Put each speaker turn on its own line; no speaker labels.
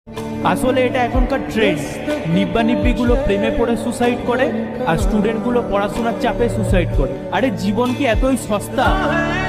আসলে এটা এখনকার ট্রেন্ড। নিব্বা নিব্বিগুলো প্রেমে পড়ে সুসাইড করে, আর স্টুডেন্টগুলো পড়াশোনার চাপে সুসাইড করে। আরে জীবন কি এতই সস্তা?